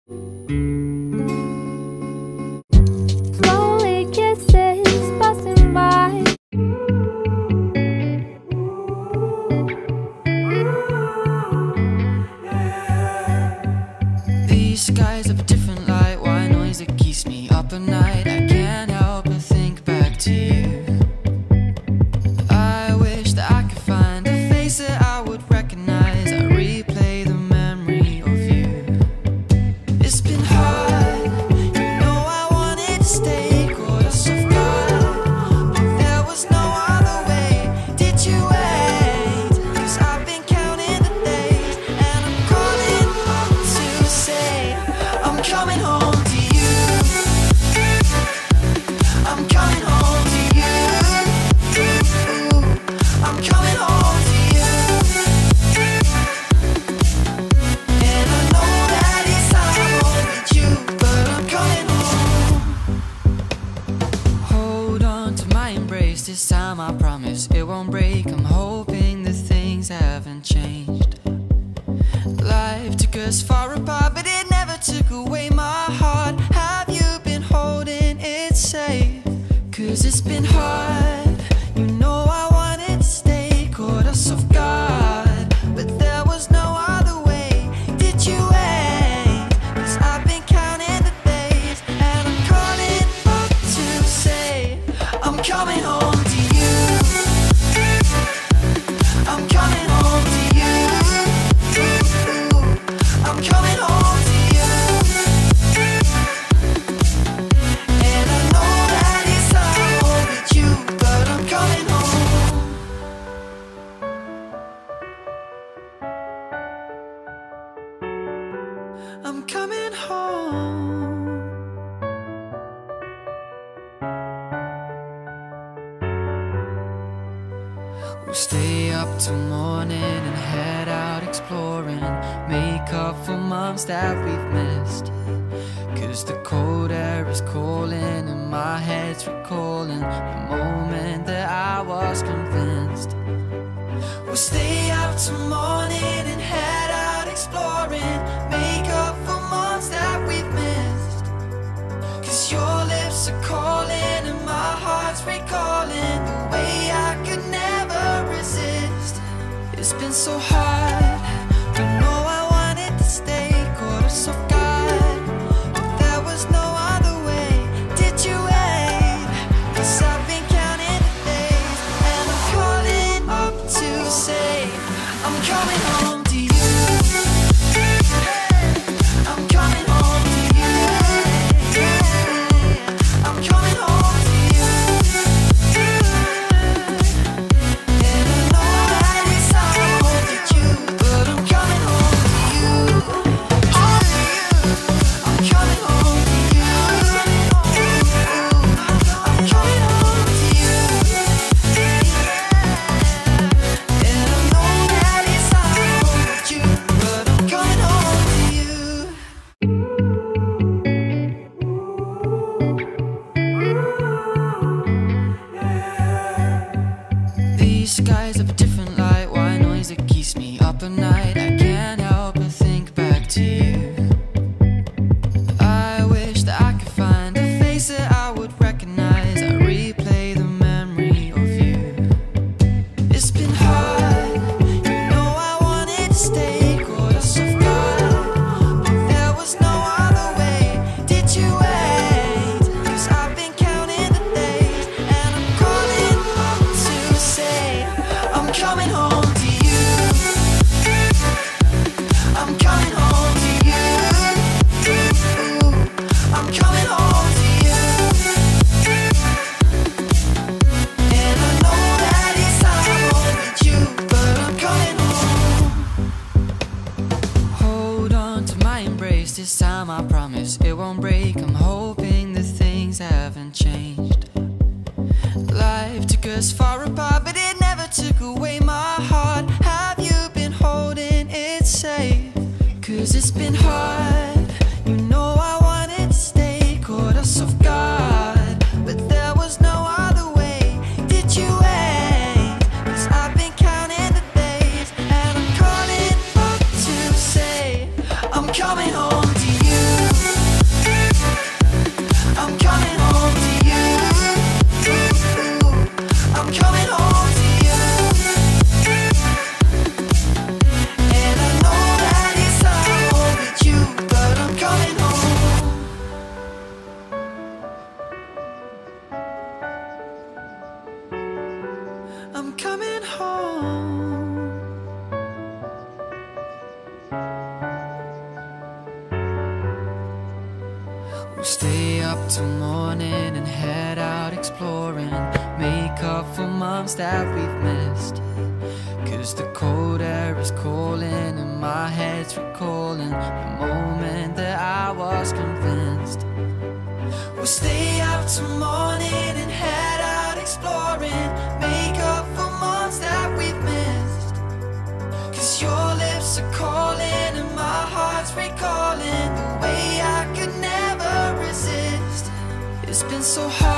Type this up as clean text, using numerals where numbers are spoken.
Slowly kisses passing by. These skies have a different light, white noise that keeps me up at night. I can't help but think back to you. I wish that I could find a face that I would recognize. I replay the memory of you. It's been hard, you know I wanted to stay, caught us off guard, but there was no other way. Did you wait? 'Cause I've been counting the days, and I'm calling up to say I'm coming home to you. I'm coming home to you. I'm coming home to you. And I know that it's time with you, but I'm coming home. Hold on to my embrace, this time I promise it won't break. I'm hoping that things haven't changed. Life took us far apart, but it never took away my heart. Have you been holding it safe? 'Cause it's been hard, you know I wanted to stay, caught us off guard, but there was no other way. Did you wait? 'Cause I've been counting the days, and I'm calling up to say I'm coming home to you. I'm coming home to you. I'm coming home to you. And I know that it's time with you, but I'm coming home. I'm coming home. We'll stay up till morning and head out exploring, make up for months that we've missed. 'Cause the cold air is calling and my head's recalling the moment that I was convinced. We'll stay up till morning and head out exploring, make up for months that we've missed. 'Cause your lips are calling and my heart's recalling the way I could never resist. It's been so hard, you know I wanted to stay, caught us off guard, but there was no other way. Did you wait? 'Cause I've been counting the days, and I'm calling up to say I'm coming home to you. I'm coming home to you. I'm coming home to you. And I know that it's time with you, but I'm coming home to you. I'm coming home to you. I'm coming home to you. And I know that it's time with you, but I'm coming home to you. These skies have a different light, white noise that keeps me up at night. I can't help but think back to you. I wish that I could find a face that I would recognize. I replay the memory of you. It's been hard, you know I wanted to stay, caught us off guard, but there was no other way. Did you wait? 'Cause I've been counting the days, and I'm calling up to say I'm coming home to you. I'm coming home to you. I'm coming home to you. And I know that it's time with you, but I'm coming home. Hold on to my embrace, this time I promise it won't break. I'm hoping that things haven't changed. Life took us far apart, but it never took away my heart. Have you been holding it safe? 'Cause it's been hard, you know I wanted to stay, caught us off guard, but there was no other way. Did you wait? 'Cause I've been counting the days, and I'm calling up to say I'm coming home to you. We'll stay up till morning and head out exploring, make up for months that we've missed. Cause the cold air is calling and my head's recalling the moment that I was convinced. We'll stay up till morning and head out exploring, make up for months that we've missed. Cause your lips are calling and my heart's recalling the way I could never resist. It's been so hard